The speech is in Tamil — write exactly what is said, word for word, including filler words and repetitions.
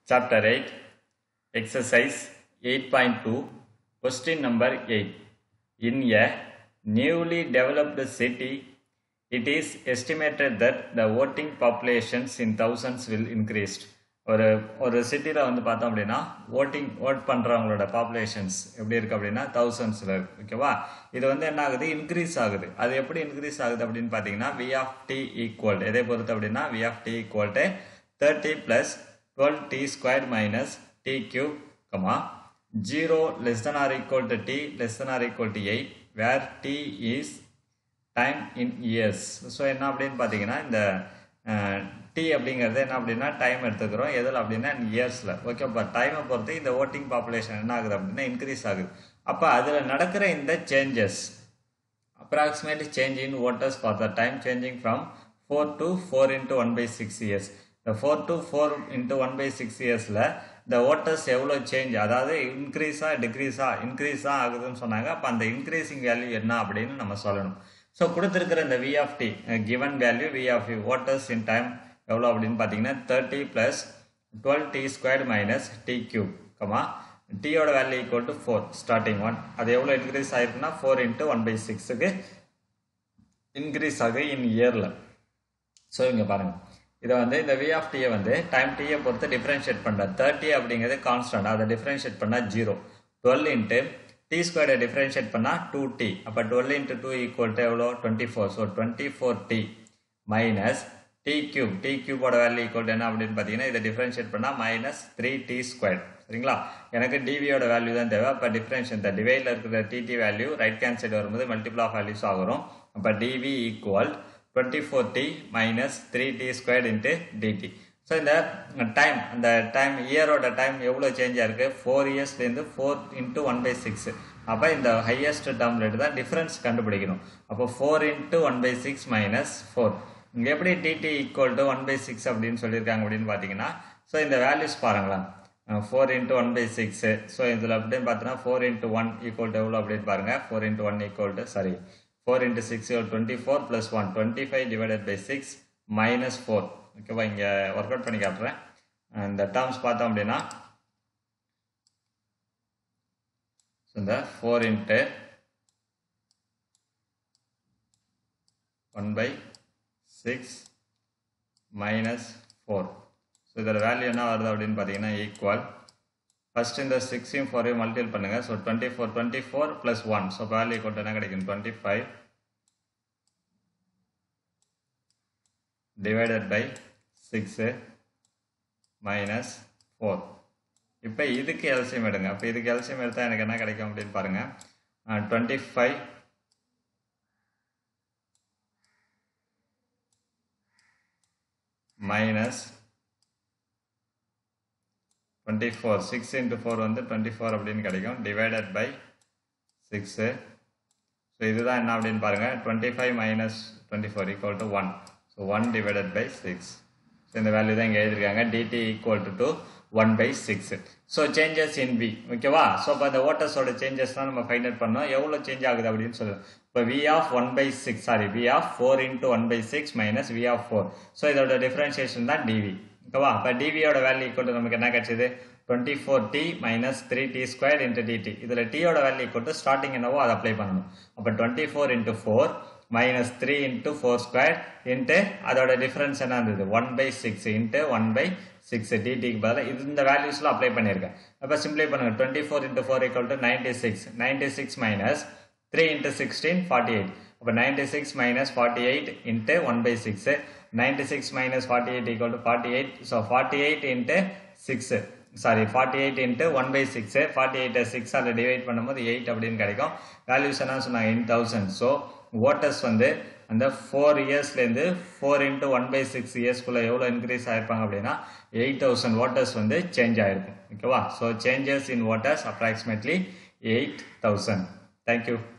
Chapter eight, Exercise eight point two, Question number eight. In a newly developed city, it is estimated that the voting populations in thousands will increase. ஒரு ஒரு சிட்டியில் வந்து பார்த்தோம் அப்படின்னா ஓட்டிங் ஓட் பண்ணுறவங்களோட பாப்புலேஷன்ஸ் எப்படி இருக்குது அப்படின்னா தௌசண்ட்ஸில் இருக்குது. ஓகேவா? இது வந்து என்ன ஆகுது, இன்க்ரீஸ் ஆகுது. அது எப்படி இன்க்ரீஸ் ஆகுது அப்படின்னு பார்த்தீங்கன்னா வி ஆஃப் டி ஈக்குவல் எதை பொறுத்து அப்படின்னா V of T equal to thirty plus twelve T square minus T cube comma zero less than or equal to T less than or equal to eight where T is time in years. So என்ன அப்படின்னு பார்த்தீங்கன்னா இந்த டி அப்படிங்கிறது என்ன அப்படின்னா டைம் எடுத்துக்கிறோம் எதில் அப்படின்னா இயர்ஸில். ஓகேப்பா, டைமை பொறுத்து இந்த ஓட்டிங் பாப்புலேஷன் என்ன ஆகுது அப்படின்னா இன்க்ரீஸ் ஆகுது. அப்போ அதில் நடக்கிற இந்த changes approximately change in voters for the time changing from four to four into one by six years. இந்த four to four into one by six இயர்ஸில் இந்த ஓட்டர்ஸ் எவ்வளோ சேஞ்ச், அதாவது இன்க்ரீஸாக டிக்ரீஸாக இன்க்ரீஸாக ஆகுதுன்னு சொன்னாங்க. அப்போ அந்த இன்க்ரீஸிங் வேல்யூ என்ன அப்படின்னு நம்ம சொல்லணும். ஸோ கொடுத்துருக்கிற இந்த V of T given value V of voters in time எவ்வளோ அப்படின்னு பார்த்தீங்கன்னா thirty plus twelve T square minus T cube comma டியோட value equal to four starting one. அது எவ்வளோ இன்க்ரீஸ் ஆயிருக்குன்னா ஃபோர் இன்ட்டு ஒன் பை சிக்ஸுக்கு இன்க்ரீஸ் ஆகுது இன் இயரில். ஸோ இங்கே பாருங்கள், இதை வந்து இந்த வி ஆஃப் டியை வந்து டைம் டியை பொறுத்து டிஃப்ரென்ஷியேட் பண்ணுறேன். தேர்ட்டி அப்படிங்கிறது கான்ஸ்டன்ட், அதை டிஃப்ரென்ஷியேட் பண்ணால் ஜீரோ. டுவெல் இன்ட்டு டி ஸ்கொயரை டிஃப்ரென்ஷியேட் பண்ணால் டூ டி. அப்போ twelve into two equal to எவ்வளோ twenty four. So twenty four T minus T cube. T கியூபோட வேல்யூ ஈக்குவல் டு என்ன அப்படின்னு பார்த்தீங்கன்னா இதை டிஃப்ரென்ஷியேட் பண்ணால் மைனஸ் த்ரீ டி ஸ்கொயர். சரிங்களா? எனக்கு டிவியோட வேல்யூ தான் தேவை. அப்போ டிஃப்ரென்ஷியேட் இந்த டிவைடில் இருக்கிற DT value right hand side வரும்போது மல்டிபிள் ஆஃப் வேல்யூஸ் ஆகும். அப்போ DV equal twenty four T minus three T square into DT. So இந்த டைம் அந்த டைம் இயரோட டைம் எவ்வளோ சேஞ்ச் ஆயிருக்கு, ஃபோர் இயர்ஸ்லேருந்து four into one by six. அப்போ இந்த ஹையஸ்ட் டேர்ம் ரேட்டு தான் டிஃப்ரென்ஸ் கண்டுபிடிக்கணும். அப்போ four into one by six minus four. இங்கே எப்படி DT equal to one by six அப்படின்னு சொல்லியிருக்காங்க அப்படின்னு பார்த்தீங்கன்னா ஸோ இந்த வேல்யூஸ் பாருங்களேன். Four into one by six. So இதில் அப்படின்னு பார்த்தீங்கன்னா four into one equal to எவ்வளோ அப்படின்னு பாருங்கள். Four into one equal to sorry four into six twenty four plus one twenty five divided by six minus four. ஓகேவா? இங்கே ஒர்க் அவுட் பண்ணி காட்டுறேன். இந்த டேர்ம்ஸ் பார்த்தோம் அப்படின்னா இந்த four into one by six minus four. So இதோட வேல்யூ என்ன வருது அப்படின்னு பார்த்தீங்கன்னா ஈக்குவல் ஃபர்ஸ்ட் இந்த சிக்ஸையும் ஃபோரையும் மல்டிபிள் பண்ணுங்க. So twenty four twenty four plus one. So value equal என்ன கிடைக்கும், twenty five divided by six minus four. இப்போ இதுக்கு எல்சியம் எடுங்க. அப்போ இதுக்கு எல்சியம் எடுத்தால் எனக்கு என்ன கிடைக்கும் அப்படின்னு பாருங்கள். Twenty five minus twenty four six into four வந்து டுவெண்ட்டி ஃபோர் அப்படின்னு கிடைக்கும் டிவைடட் பை சிக்ஸு. ஸோ இதுதான் என்ன அப்படின்னு பாருங்கள். Twenty five minus twenty four equal to one. So one divided by six. So இந்த வேல்யூ தான் இங்கே எழுதியிருக்காங்க. DT equal to two one by six. So changes in V. ஓகேவா? ஸோ இப்போ அந்த ஓட்டர்ஸோட சேஞ்சஸ் தான் நம்ம ஃபைண்ட் அவுட் பண்ணோம். எவ்வளோ சேஞ்ச் ஆகுது அப்படின்னு சொல்லுவோம். இப்போ V of one by six sorry V of four into one by six minus V of four. So இதோட டிஃப்ரென்ஷியேஷன் தான் டிவி. ஓகேவா? இப்போ டிவியோட வேல்யூ ஈக்குவல் டு நமக்கு என்ன கிடைச்சது, twenty four T minus three T square into DT. இதில் டியோட வேல்யூ ஈக்குவல் டு ஸ்டார்டிங் என்னவோ அதை அப்ளை பண்ணணும். அப்போ twenty four into four minus three into four square into அதோட டிஃப்ரென்ஸ் என்ன இருந்தது one by six into one by six டிடிக்கு பதிலாக இது இந்த வேல்யூஸ்லாம் அப்ளை பண்ணியிருக்கேன். அப்போ சிம்பிளை பண்ணுங்கள். Twenty four into four equal to ninety six ninety six minus three into sixteen forty eight. அப்போ ninety six minus forty eight into one by six. Ninety six minus forty eight equal to forty eight. So forty eight into six sorry forty eight into one by six. Forty எயிட்டை சிக்ஸ் அதில் டிவைட் பண்ணும்போது எயிட் அப்படின்னு கிடைக்கும். வேல்யூஸ் என்ன சொன்னாங்க, இன் தௌசண்ட். ஸோ ஓட்டர்ஸ் வந்து அந்த ஃபோர் இயர்ஸ்லேருந்து four into one by six இயர்ஸ்க்குள்ளே எவ்வளோ இன்க்ரீஸ் ஆகிருப்பாங்க அப்படின்னா எயிட் தௌசண்ட் ஓட்டர்ஸ் வந்து சேஞ்ச் ஆகிருக்கும். ஓகேவா? So changes in voters approximately eight thousand. Thank you.